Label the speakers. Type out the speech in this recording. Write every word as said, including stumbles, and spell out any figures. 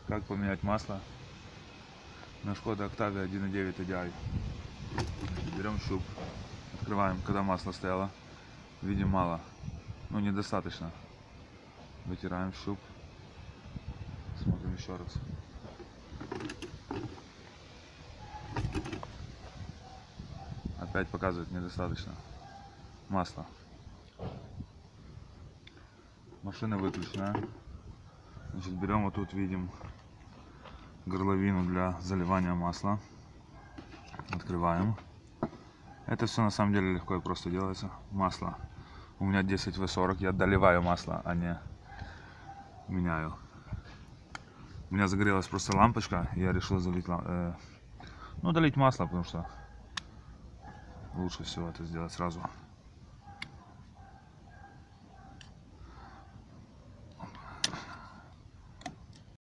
Speaker 1: Как поменять масло на Skoda Octavia один и девять ти ди ай. Берем щуп, открываем, когда масло стояло, видим мало, ну недостаточно. Вытираем щуп, смотрим еще раз. Опять показывает недостаточно масла. Машина выключена. Значит, берем, вот тут видим горловину для заливания масла. Открываем. Это все на самом деле легко и просто делается. Масло у меня десять вэ сорок. Я доливаю масло, а не меняю. У меня загорелась просто лампочка. И я решил залить, э, ну, долить масло, потому что лучше всего это сделать сразу.